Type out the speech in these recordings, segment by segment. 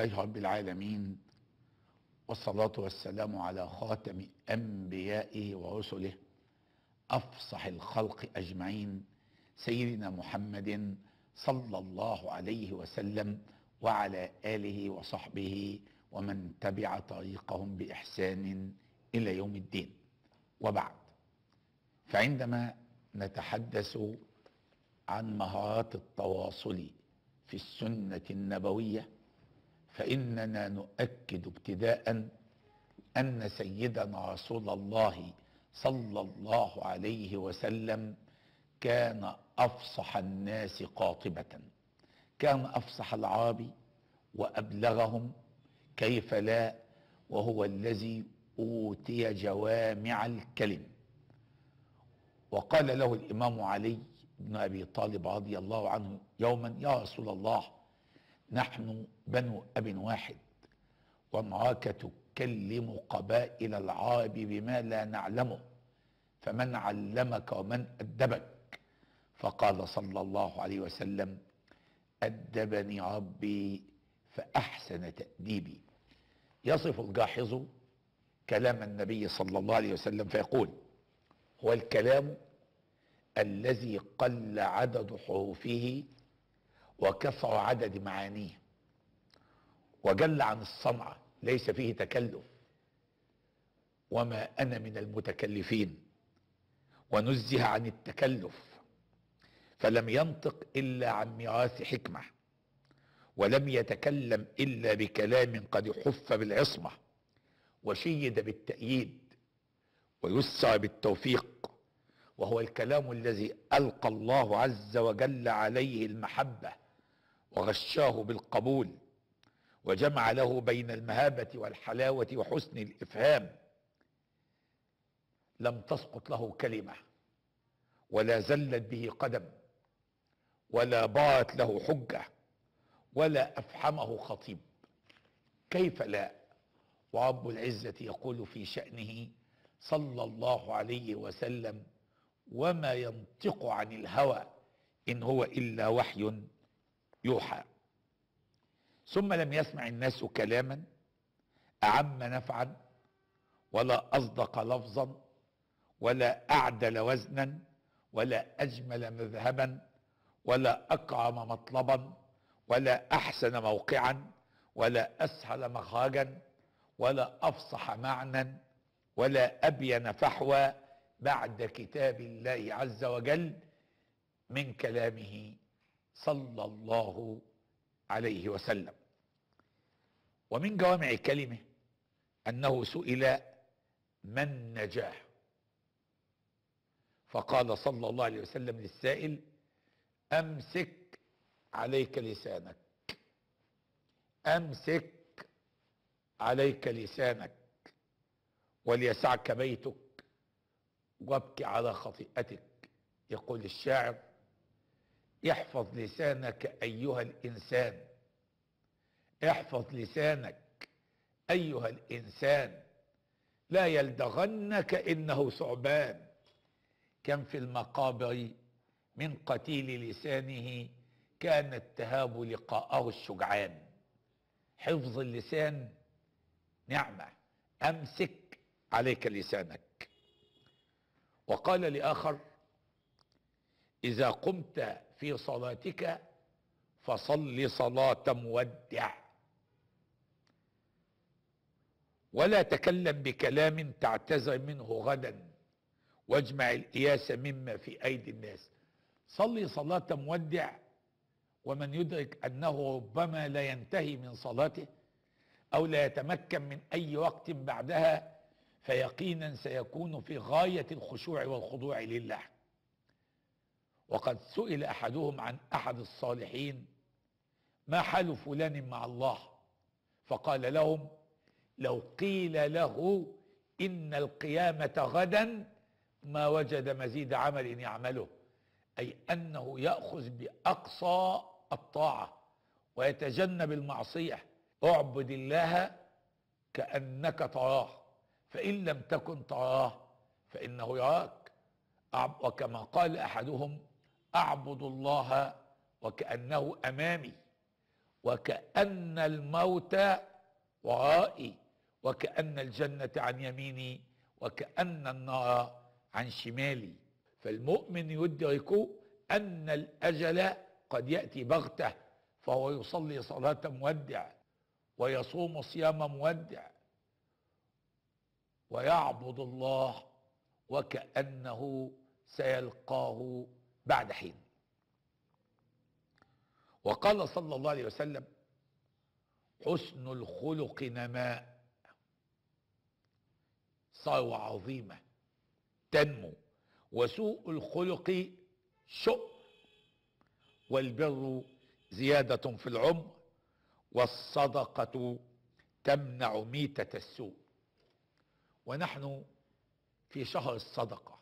لله رب العالمين، والصلاة والسلام على خاتم أنبيائه ورسله أفصح الخلق أجمعين، سيدنا محمد صلى الله عليه وسلم وعلى آله وصحبه ومن تبع طريقهم بإحسان إلى يوم الدين. وبعد، فعندما نتحدث عن مهارات التواصل في السنة النبوية، فإننا نؤكد ابتداء أن سيدنا رسول الله صلى الله عليه وسلم كان أفصح الناس قاطبة، كان أفصح العرب وأبلغهم، كيف لا، وهو الذي أوتي جوامع الكلم. وقال له الإمام علي بن أبي طالب رضي الله عنه يوما: يا رسول الله، نحن بنو أب واحد، ونراك تكلم قبائل العرب بما لا نعلمه، فمن علمك ومن أدبك؟ فقال صلى الله عليه وسلم: أدبني ربي فأحسن تأديبي. يصف الجاحظ كلام النبي صلى الله عليه وسلم فيقول: هو الكلام الذي قل عدد حروفه وكثر عدد معانيه، وجل عن الصنعة، ليس فيه تكلف، وما أنا من المتكلفين، ونزه عن التكلف، فلم ينطق إلا عن ميراث حكمة، ولم يتكلم إلا بكلام قد حف بالعصمة، وشيد بالتأييد، ويسر بالتوفيق، وهو الكلام الذي ألقى الله عز وجل عليه المحبة وغشاه بالقبول، وجمع له بين المهابة والحلاوة وحسن الإفهام. لم تسقط له كلمة، ولا زلت به قدم، ولا بارت له حجة، ولا أفحمه خطيب. كيف لا، ورب العزة يقول في شأنه صلى الله عليه وسلم: وما ينطق عن الهوى إن هو إلا وحي يوحى. ثم لم يسمع الناس كلاما أعم نفعا، ولا أصدق لفظا، ولا أعدل وزنا، ولا أجمل مذهبا، ولا أكرم مطلبا، ولا أحسن موقعا، ولا أسهل مخرجا، ولا أفصح معنى، ولا أبين فحوى بعد كتاب الله عز وجل من كلامه صلى الله عليه وسلم. ومن جوامع كلمه أنه سئل: من نجاه؟ فقال صلى الله عليه وسلم للسائل: أمسك عليك لسانك، أمسك عليك لسانك، وليسعك بيتك، وابكي على خطيئتك. يقول الشاعر: احفظ لسانك أيها الإنسان، احفظ لسانك أيها الإنسان، لا يلدغنك إنه ثعبان. كم في المقابر من قتيل لسانه كانت تهاب لقاءه الشجعان. حفظ اللسان نعمة، أمسك عليك لسانك. وقال لآخر: إذا قمت في صلاتك فصل صلاة مودع، ولا تكلم بكلام تعتذر منه غدا، واجمع الإياس مما في أيدي الناس. صلي صلاة مودع، ومن يدرك أنه ربما لا ينتهي من صلاته أو لا يتمكن من أي وقت بعدها، فيقينا سيكون في غاية الخشوع والخضوع لله. وقد سئل أحدهم عن أحد الصالحين: ما حال فلان مع الله؟ فقال لهم: لو قيل له إن القيامة غدا ما وجد مزيد عمل يعمله، أي أنه يأخذ بأقصى الطاعة ويتجنب المعصية. اعبد الله كأنك تراه، فإن لم تكن تراه فإنه يراك. وكما قال أحدهم: أعبد الله وكأنه أمامي، وكأن الموت ورائي، وكأن الجنة عن يميني، وكأن النار عن شمالي. فالمؤمن يدرك أن الأجل قد يأتي بغتة، فهو يصلي صلاة مودع، ويصوم صيام مودع، ويعبد الله وكأنه سيلقاه بعد حين. وقال صلى الله عليه وسلم: حسن الخلق نماء، ثروة عظيمة تنمو، وسوء الخلق شؤم، والبر زيادة في العمر، والصدقة تمنع ميتة السوء. ونحن في شهر الصدقة،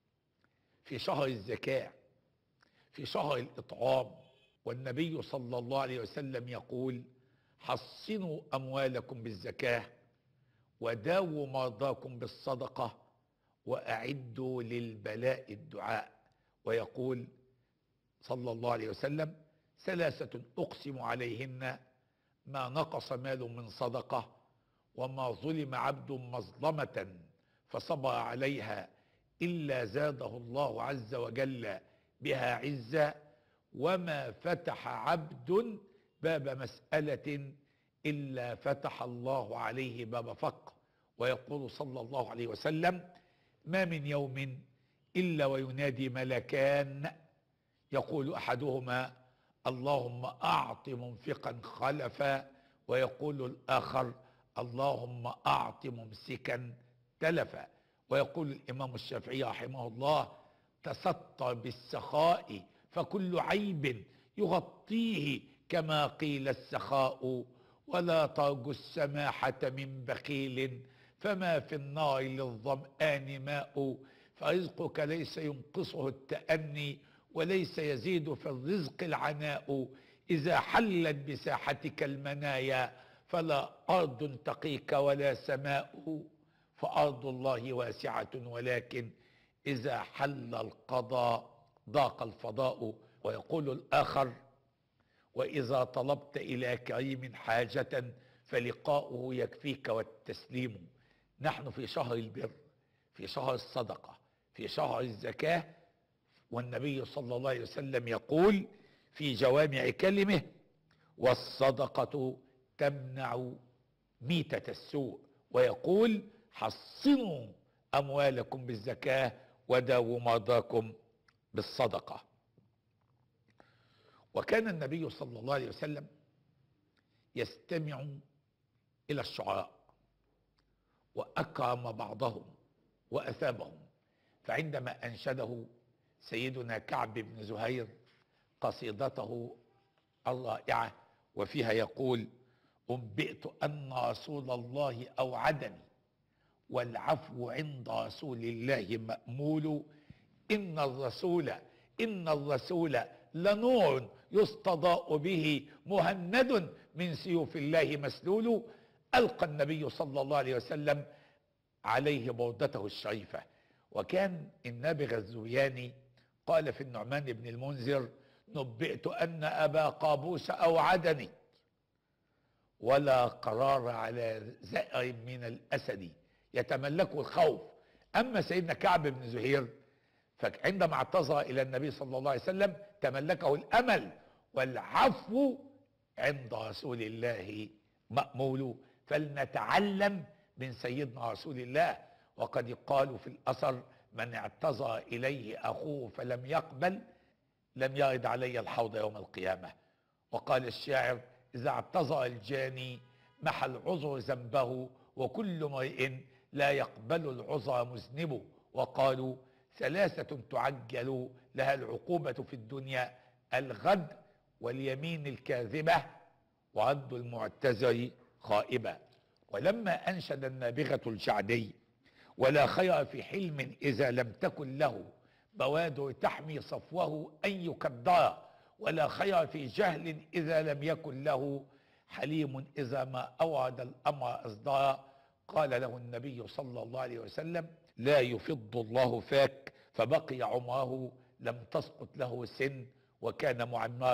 في شهر الزكاة، في شهر الإطعام، والنبي صلى الله عليه وسلم يقول: حصنوا أموالكم بالزكاة، وداووا مرضاكم بالصدقة، وأعدوا للبلاء الدعاء. ويقول صلى الله عليه وسلم: ثلاثة أقسم عليهن ما نقص مال من صدقة، وما ظلم عبد مظلمة فصبر عليها إلا زاده الله عز وجل بها عزا، وما فتح عبد باب مسألة إلا فتح الله عليه باب فقر. ويقول صلى الله عليه وسلم: ما من يوم إلا وينادي ملكان، يقول أحدهما: اللهم أعط منفقا خلفا، ويقول الآخر: اللهم أعط ممسكا تلفا. ويقول الإمام الشافعي رحمه الله: تستر بالسخاء فكل عيب يغطيه، كما قيل السخاء، ولا ترجو السماحة من بخيل، فما في النار للظمآن ماء، فرزقك ليس ينقصه التأني، وليس يزيد في الرزق العناء، إذا حلت بساحتك المنايا فلا أرض تقيك ولا سماء، فأرض الله واسعة، ولكن إذا حل القضاء ضاق الفضاء. ويقول الآخر: وإذا طلبت إلى كريم حاجة فلقاؤه يكفيك والتسليم. نحن في شهر البر، في شهر الصدقة، في شهر الزكاة، والنبي صلى الله عليه وسلم يقول في جوامع كلمه: والصدقة تمنع ميتة السوء. ويقول: حصنوا أموالكم بالزكاة، وداووا مرضاكم بالصدقة. وكان النبي صلى الله عليه وسلم يستمع إلى الشعراء، وأكرم بعضهم وأثابهم. فعندما أنشده سيدنا كعب بن زهير قصيدته الرائعة، وفيها يقول: أنبئت أن رسول الله أوعدني، والعفو عند رسول الله مأمول، إن الرسول لنور يستضاء به، مهند من سيوف الله مسلول. ألقى النبي صلى الله عليه وسلم عليه بردته الشريفة. وكان النابغة الزوياني قال في النعمان بن المنذر: نبئت أن أبا قابوس أوعدني، ولا قرار على زئر من الأسد يتملكه الخوف. أما سيدنا كعب بن زهير فعندما اعتذر إلى النبي صلى الله عليه وسلم تملكه الأمل، والعفو عند رسول الله مأمول. فلنتعلم من سيدنا رسول الله. وقد يقال في الأثر: من اعتذر إليه أخوه فلم يقبل لم يرد علي الحوض يوم القيامة. وقال الشاعر: إذا اعتذر الجاني محى العذر ذنبه، وكل امرئ لا يقبل العذر مذنبه. وقالوا: ثلاثة تعجل لها العقوبة في الدنيا: الغد، واليمين الكاذبة، ورد المعتذر خائبة. ولما أنشد النابغة الجعدي: ولا خير في حلم إذا لم تكن له بوادر تحمي صفوه أن يكدر، ولا خير في جهل إذا لم يكن له حليم إذا ما أورد الأمر أصدر. قال له النبي صلى الله عليه وسلم: لا يفض الله فاك فبقي عمره، لم تسقط له سن، وكان معمرا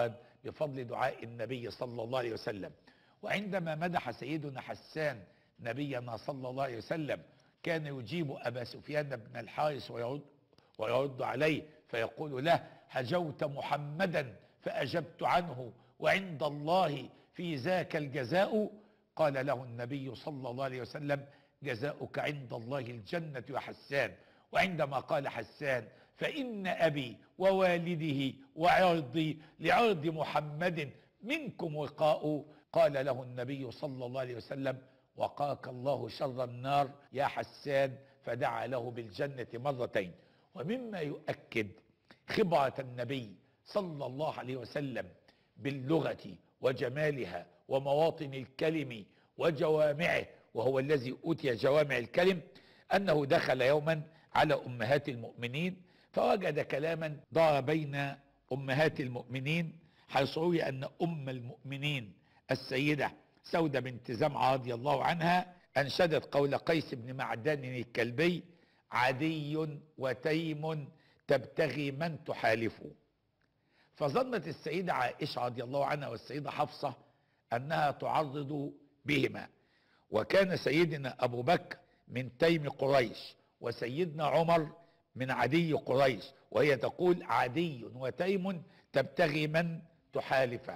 بفضل دعاء النبي صلى الله عليه وسلم. وعندما مدح سيدنا حسان نبينا صلى الله عليه وسلم كان يجيب أبا سفيان بن الحارث ويرد عليه فيقول له: هجوت محمدا فأجبت عنه وعند الله في ذاك الجزاء. قال له النبي صلى الله عليه وسلم: جزاؤك عند الله الجنة يا حسان. وعندما قال حسان: فإن أبي ووالده وعرضي لعرض محمد منكم وقاء، قال له النبي صلى الله عليه وسلم: وقاك الله شر النار يا حسان، فدعا له بالجنة مرتين. ومما يؤكد خبرة النبي صلى الله عليه وسلم باللغة وجمالها ومواطن الكلم وجوامعه، وهو الذي أوتي جوامع الكلم، أنه دخل يوما على أمهات المؤمنين فوجد كلاما دار بين أمهات المؤمنين، حيث روي أن أم المؤمنين السيدة سودة بنت زمعة رضي الله عنها أنشدت قول قيس بن معدان الكلبي: عدي وتيم تبتغي من تحالفه. فظنت السيدة عائشة رضي الله عنها والسيدة حفصة أنها تعرض بهما، وكان سيدنا أبو بكر من تيم قريش وسيدنا عمر من عدي قريش، وهي تقول: عدي وتيم تبتغي من تحالف.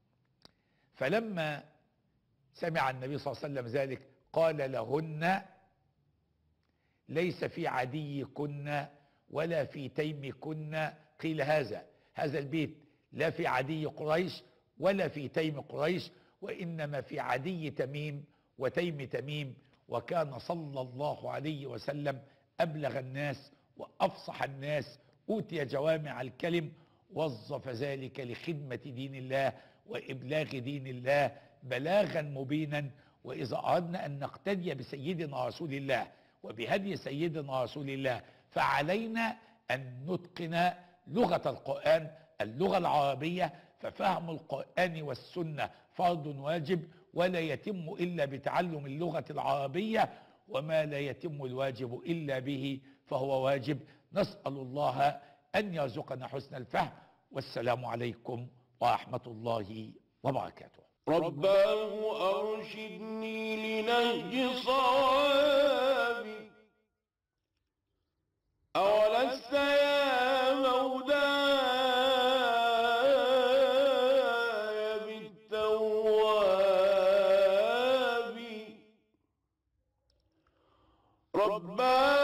فلما سمع النبي صلى الله عليه وسلم ذلك قال لهن: ليس في عديكن ولا في تيمكن قيل هذا البيت لا في عدي قريش ولا في تيم قريش، وإنما في عدي تميم وتيم تميم. وكان صلى الله عليه وسلم أبلغ الناس وأفصح الناس، أوتي جوامع الكلم، وظف ذلك لخدمة دين الله وإبلاغ دين الله بلاغا مبينا. وإذا أردنا أن نقتدي بسيدنا رسول الله وبهدي سيدنا رسول الله فعلينا أن نتقن لغة القرآن، اللغة العربية، ففهم القرآن والسنة فرض واجب، ولا يتم إلا بتعلم اللغة العربية، وما لا يتم الواجب إلا به فهو واجب. نسأل الله أن يرزقنا حسن الفهم، والسلام عليكم ورحمة الله وبركاته. رباه أرشدني لنهج صواب، أولست يا مولاي بالتواب. رباه